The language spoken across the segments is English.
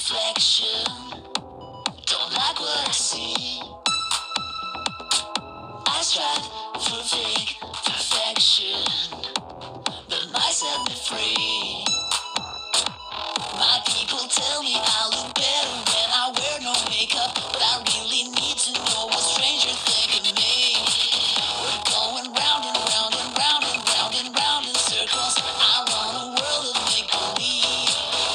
reflection. Don't like what I see. I strive for fake perfection, but might set me free. My people tell me I look better when I wear no makeup, but I really need to know what strangers think of me. We're going round and round and round and round and round in circles. I run a world of make-believe.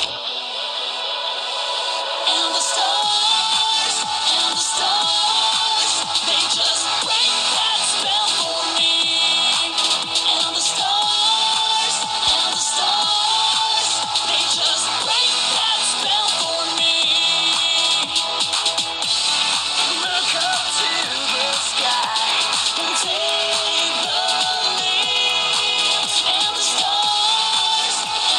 And the stars, they just break that spell for me. And the stars, they just break that spell for me. Look up to the sky and take the lead. And the stars,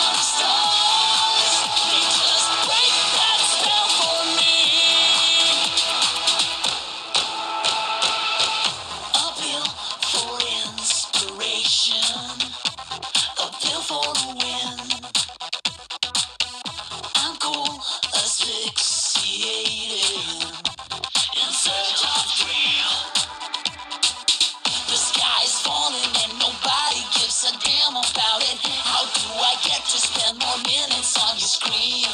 they just break that spell for me. Appeal for inspiration, appeal for the win. I'm cool, asphyxiated, in search of thrill. The sky's falling and nobody gives a damn about it. How do I get to spend more minutes on your screen?